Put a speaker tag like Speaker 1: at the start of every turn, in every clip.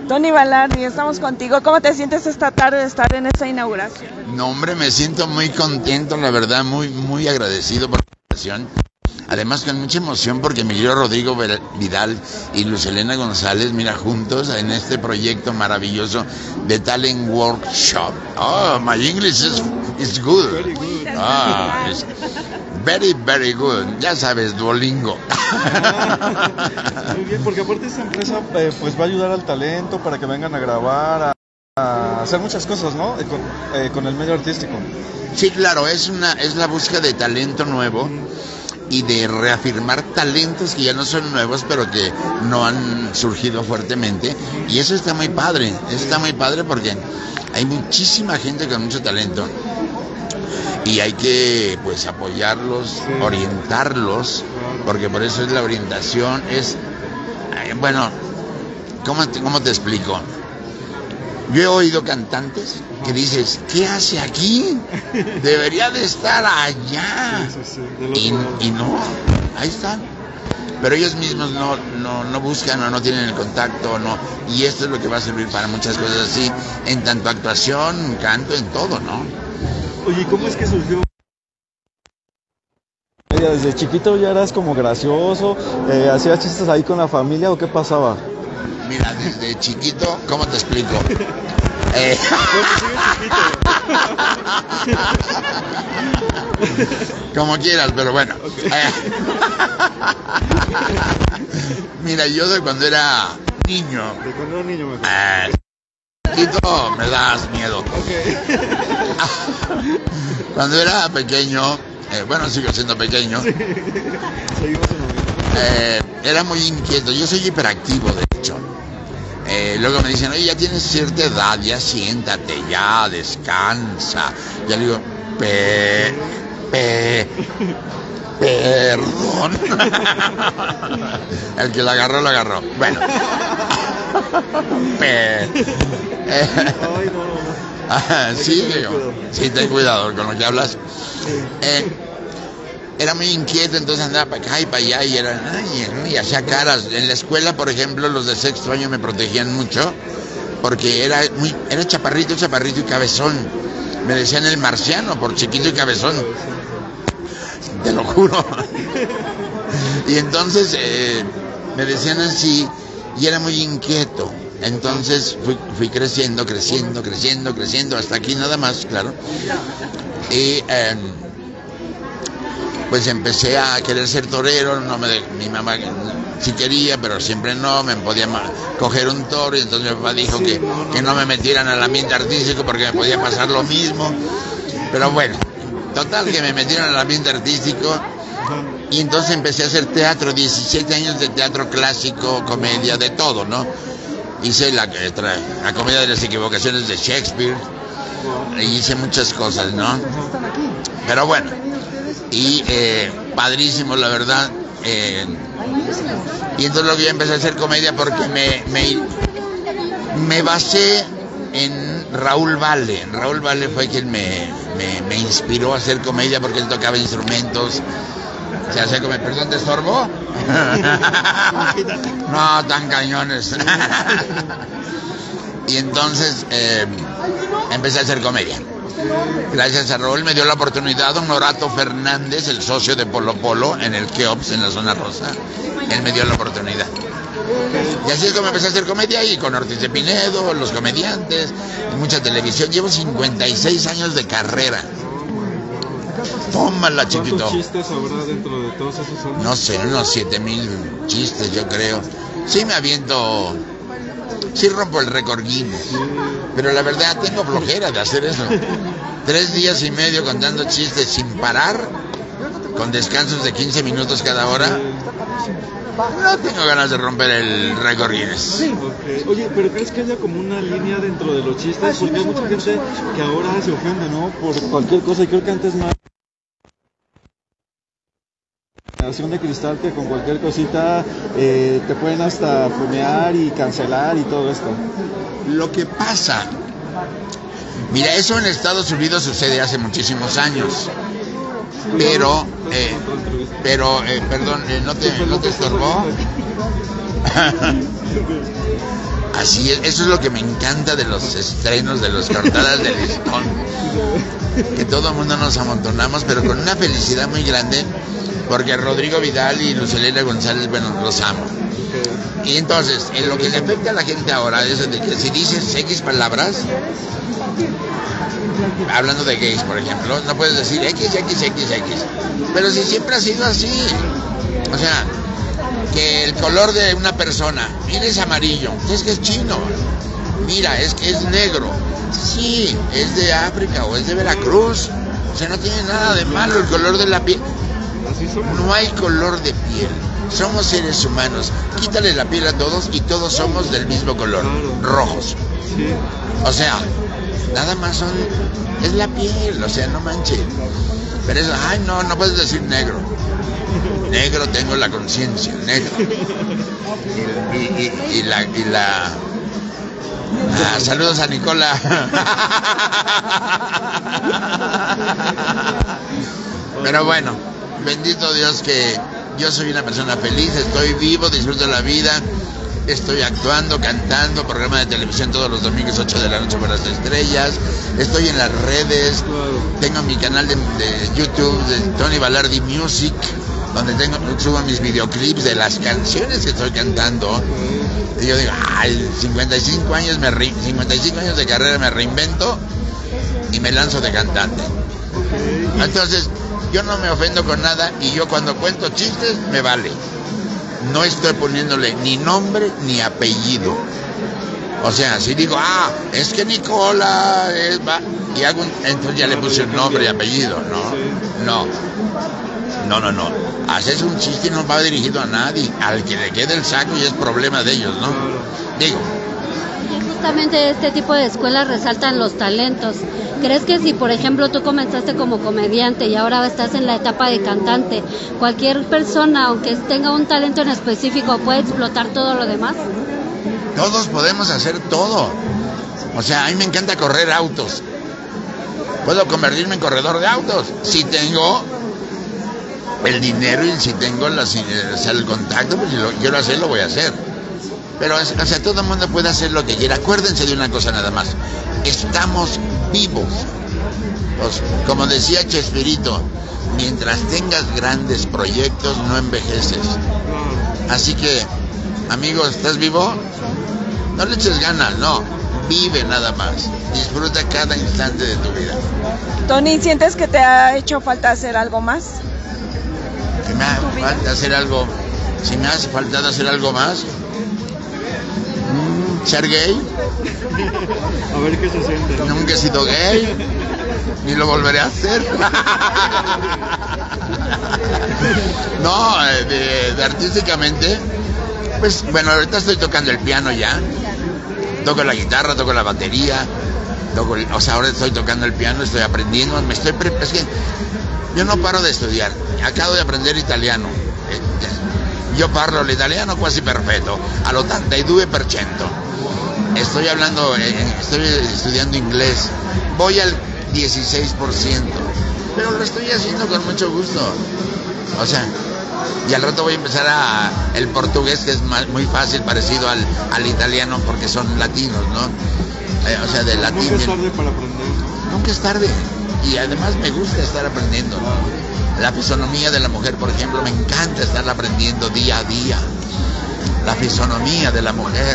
Speaker 1: Tony Balardi, estamos contigo. ¿Cómo te sientes esta tarde de estar en esta inauguración?
Speaker 2: No, hombre, me siento muy contento, la verdad, muy agradecido por la invitación. Además, con mucha emoción porque mi querido Rodrigo Vidal y Luz Helena González, mira, juntos en este proyecto maravilloso de Talent Workshop. Oh, my English is good.
Speaker 3: Very good.
Speaker 2: Ah, it's very good. Ya sabes, Duolingo.
Speaker 3: Muy bien, porque aparte esta empresa pues va a ayudar al talento para que vengan a grabar, a hacer muchas cosas, ¿no? Con el medio artístico.
Speaker 2: Sí, claro, es la búsqueda de talento nuevo y de reafirmar talentos que ya no son nuevos, pero que no han surgido fuertemente. Y eso está muy padre porque hay muchísima gente con mucho talento. Y hay que, pues, apoyarlos, sí, orientarlos, porque por eso es la orientación, bueno, ¿cómo te explico? Yo he oído cantantes que dices, ¿qué hace aquí? Debería de estar allá. Sí, y no, ahí están. Pero ellos mismos no buscan o no tienen el contacto, no. Y esto es lo que va a servir para muchas cosas así, en tanto actuación, canto, en todo, ¿no?
Speaker 3: Oye, ¿cómo es que surgió? ¿Desde chiquito ya eras como gracioso? ¿Hacías chistes ahí con la familia o qué pasaba?
Speaker 2: Mira, desde chiquito, ¿cómo te explico? Como quieras, pero bueno. Okay. Mira, yo de cuando era niño.
Speaker 3: De cuando era niño mejor.
Speaker 2: Chiquito, me das miedo.
Speaker 3: Okay.
Speaker 2: Cuando era pequeño, bueno, sigo siendo pequeño. Sí.
Speaker 3: Seguimos en lo mismo.
Speaker 2: Era muy inquieto. Yo soy hiperactivo, de hecho. Luego me dicen, oye, ya tienes cierta edad, ya siéntate, ya descansa. Ya le digo, perdón. El que la agarró, lo agarró. Bueno.
Speaker 3: Ay, no.
Speaker 2: Sí, digo, sí, ten cuidado con lo que hablas. Era muy inquieto, entonces andaba para acá y para allá y hacía caras. En la escuela, por ejemplo, los de sexto año me protegían mucho porque era chaparrito y cabezón. Me decían el marciano por chiquito y cabezón. Te lo juro. Y entonces me decían así y era muy inquieto. Entonces fui creciendo, hasta aquí nada más, claro. Y pues empecé a querer ser torero. Mi mamá sí quería, pero siempre no, me podía coger un toro, y entonces mi papá dijo que no me metieran al ambiente artístico porque me podía pasar lo mismo. Pero bueno, total que me metieron al ambiente artístico y entonces empecé a hacer teatro, 17 años de teatro clásico, comedia, de todo, ¿no? Hice la comedia de las equivocaciones de Shakespeare, hice muchas cosas, ¿no? Pero bueno, y padrísimo, la verdad. Y entonces lo que yo empecé a hacer comedia porque me basé en Raúl Vale. Raúl Vale fue quien me inspiró a hacer comedia porque él tocaba instrumentos. Se hace como, perdón, ¿te estorbo? No, tan cañones. Y entonces empecé a hacer comedia. Gracias a Raúl me dio la oportunidad don Norato Fernández, el socio de Polo Polo en el Keops, en la zona rosa. Él me dio la oportunidad. Y así es como empecé a hacer comedia, y con Ortiz de Pinedo, Los Comediantes, y mucha televisión. Llevo 56 años de carrera. Tómala, chiquito.
Speaker 3: ¿Cuántos chistes habrá dentro de todos esos años?
Speaker 2: No sé, unos 7,000 chistes, yo creo. Sí me aviento, sí rompo el récord Guinness. Pero la verdad tengo flojera de hacer eso. 3 días y medio contando chistes sin parar, con descansos de 15 minutos cada hora. No tengo ganas de romper el récord Guinness.
Speaker 3: Okay. Oye, pero ¿crees que haya como una línea dentro de los chistes? Porque hay mucha gente que ahora se ofende, ¿no? Por cualquier cosa, y creo que antes más de cristal, que con cualquier cosita te pueden hasta fumear y cancelar y todo esto.
Speaker 2: Lo que pasa, mira, eso en Estados Unidos sucede hace muchísimos años, pero perdón, ¿no te estorbó? Así es, eso es lo que me encanta de los estrenos, de las cortadas de listón. Que todo el mundo nos amontonamos, pero con una felicidad muy grande, porque Rodrigo Vidal y Lucelena González, bueno, los amo. Y entonces, en lo que le afecta a la gente ahora es de que si dices X palabras, hablando de gays, por ejemplo, no puedes decir X. Pero si siempre ha sido así. O sea, que el color de una persona, mira, es amarillo, es que es chino. Mira, es que es negro. Sí, es de África o es de Veracruz. O sea, no tiene nada de malo el color de la piel. No hay color de piel. Somos seres humanos. Quítale la piel a todos y todos somos del mismo color, rojos. O sea, nada más son, es la piel, o sea, no manches. Pero eso, ay, no puedes decir negro. Negro, tengo la conciencia, negro. Y la saludos a Nicola. Pero bueno, bendito Dios que yo soy una persona feliz, estoy vivo, disfruto la vida, estoy actuando, cantando, programa de televisión todos los domingos 8 de la noche por las estrellas, estoy en las redes, tengo mi canal de YouTube de Tony Balardi Music, donde subo mis videoclips de las canciones que estoy cantando. Y yo digo, ay, 55 años de carrera me reinvento y me lanzo de cantante. Entonces, yo no me ofendo con nada y yo cuando cuento chistes me vale. No estoy poniéndole ni nombre ni apellido. O sea, si digo, es que Nicola y entonces ya le puse un nombre y apellido, ¿no? No. Haces un chiste y no va dirigido a nadie. Al que le quede el saco y es problema de ellos, ¿no? Digo.
Speaker 4: Y justamente este tipo de escuelas resaltan los talentos. ¿Crees que si, por ejemplo, tú comenzaste como comediante y ahora estás en la etapa de cantante, cualquier persona, aunque tenga un talento en específico, puede explotar todo lo demás?
Speaker 2: Todos podemos hacer todo. O sea, a mí me encanta correr autos. Puedo convertirme en corredor de autos si tengo el dinero y si tengo el contacto, pues si lo quiero hacer, lo voy a hacer. Pero, o sea, todo el mundo puede hacer lo que quiera. Acuérdense de una cosa nada más. Estamos vivos. Pues, como decía Chespirito, mientras tengas grandes proyectos, no envejeces. Así que, amigo, ¿estás vivo? No le eches ganas, no. Vive nada más. Disfruta cada instante de tu vida.
Speaker 1: Tony, ¿sientes que te ha hecho falta hacer algo más?
Speaker 2: Que me hace falta hacer algo. Si me hace falta hacer algo más, ser gay.
Speaker 3: A ver qué se siente.
Speaker 2: Nunca he sido gay, ni lo volveré a hacer. No, de artísticamente, pues bueno, ahorita estoy tocando el piano ya. Toco la guitarra, toco la batería, ahora estoy tocando el piano, estoy aprendiendo, es que yo no paro de estudiar. Acabo de aprender italiano. Yo parlo l'italiano quasi perfetto, all'82%. Estoy estudiando inglés. Voy al 16%. Pero lo estoy haciendo con mucho gusto. O sea, y al rato voy a empezar el portugués, que es muy fácil, parecido al italiano, porque son latinos, ¿no? O sea, de latín.
Speaker 3: Nunca es tarde para aprender.
Speaker 2: Nunca es tarde. Y además me gusta estar aprendiendo. La fisonomía de la mujer, por ejemplo, me encanta estarla aprendiendo día a día. La fisonomía de la mujer.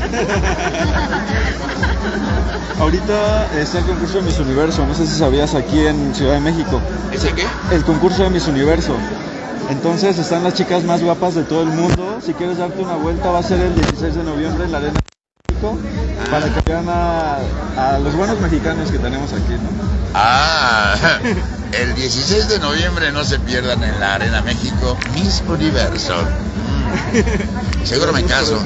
Speaker 3: Ahorita está el concurso de Miss Universo, no sé si sabías, aquí en Ciudad de México.
Speaker 2: ¿Ese qué?
Speaker 3: El concurso de Miss Universo. Entonces están las chicas más guapas de todo el mundo. Si quieres darte una vuelta, va a ser el 16 de noviembre en la Arena México, para que vean a los buenos mexicanos que tenemos aquí, ¿no?
Speaker 2: El 16 de noviembre no se pierdan en la Arena México Miss Universo. Seguro me caso.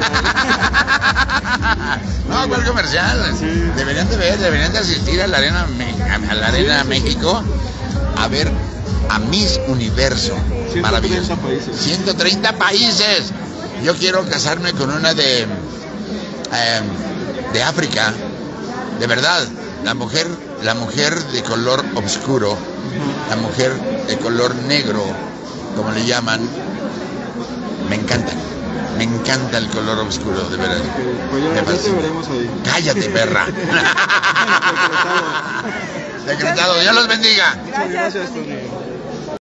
Speaker 2: No, ¿cuál comercial?
Speaker 3: Sí.
Speaker 2: Deberían de asistir a la Arena México a ver a Miss Universo.
Speaker 3: 130
Speaker 2: Maravilloso.
Speaker 3: países.
Speaker 2: 130 países. Yo quiero casarme con una de África. De verdad, la mujer de color oscuro, la mujer de color negro, como le llaman, me encantan. Me encanta el color oscuro, de verdad.
Speaker 3: Pues ya te veremos ahí.
Speaker 2: Cállate, perra. Decretado. Dios los bendiga.
Speaker 1: Gracias.
Speaker 3: Tony.